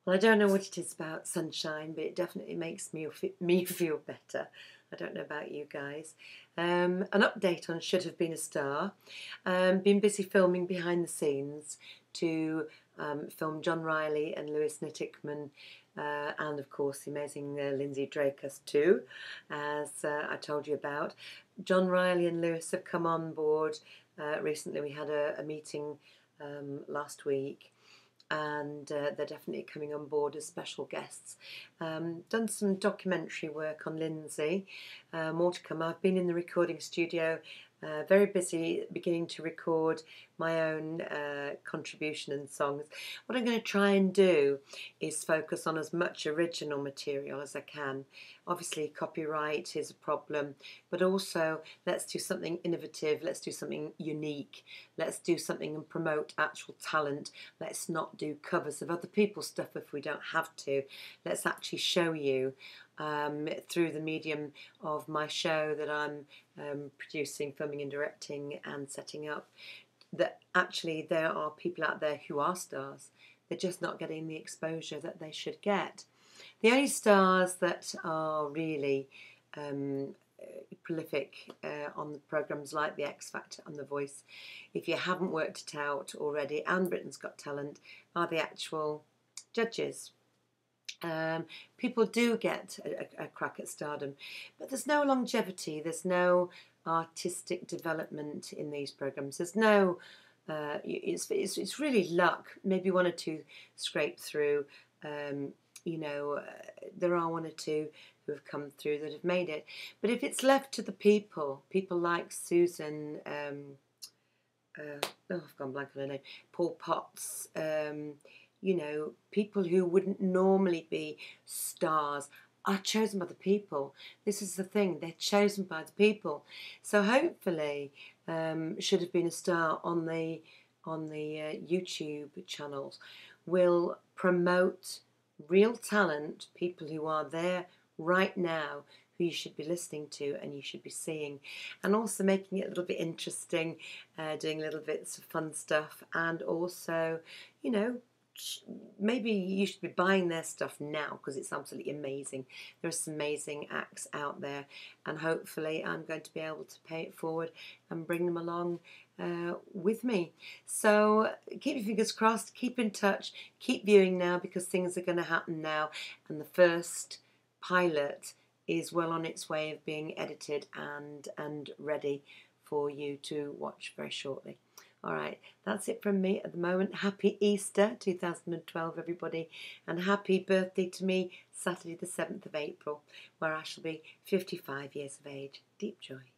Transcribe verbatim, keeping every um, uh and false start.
Well, I don't know what it is about sunshine, but it definitely makes me me feel better. I don't know about you guys. Um, an update on Should Have Been a Star. Um, been busy filming behind the scenes to um, film John Riley and Lewis Nittickman, uh, and of course the amazing uh, Lindsay Drakus too, as uh, I told you about. John Riley and Lewis have come on board uh, recently. We had a, a meeting um, last week, and uh, they're definitely coming on board as special guests. Um, done some documentary work on Lindsay, uh, more to come. I've been in the recording studio, uh, very busy, beginning to record my own uh, contribution and songs. What I'm going to try and do is focus on as much original material as I can. Obviously copyright is a problem, but also let's do something innovative, let's do something unique, let's do something and promote actual talent. Let's not do covers of other people's stuff if we don't have to. Let's actually show you um, through the medium of my show that I'm um, producing, filming and directing and setting up, that actually there are people out there who are stars. They're just not getting the exposure that they should get. The only stars that are really um, prolific uh, on the programmes like The X Factor and The Voice, if you haven't worked it out already, and Britain's Got Talent, are the actual judges. Um, people do get a, a crack at stardom, but there's no longevity, there's no artistic development in these programmes. There's no, uh, it's, it's, it's really luck. Maybe one or two scrape through. Um, you know, uh, there are one or two who have come through that have made it. But if it's left to the people, people like Susan, um, uh, oh, I've gone blank on her name, Paul Potts, um, you know, people who wouldn't normally be stars are chosen by the people. This is the thing, they're chosen by the people. So hopefully, um, Should Have Been a Star on the on the uh, YouTube channels will promote real talent, people who are there right now, who you should be listening to and you should be seeing, and also making it a little bit interesting, uh, doing little bits of fun stuff, and also, you know, maybe you should be buying their stuff now because it's absolutely amazing. There are some amazing acts out there, and hopefully I'm going to be able to pay it forward and bring them along uh, with me. So keep your fingers crossed, keep in touch, keep viewing now, because things are going to happen now, and the first pilot is well on its way of being edited and and ready for you to watch very shortly. All right, that's it from me at the moment. Happy Easter two thousand twelve, everybody, and happy birthday to me, Saturday the seventh of April, where I shall be fifty-five years of age. Deep joy.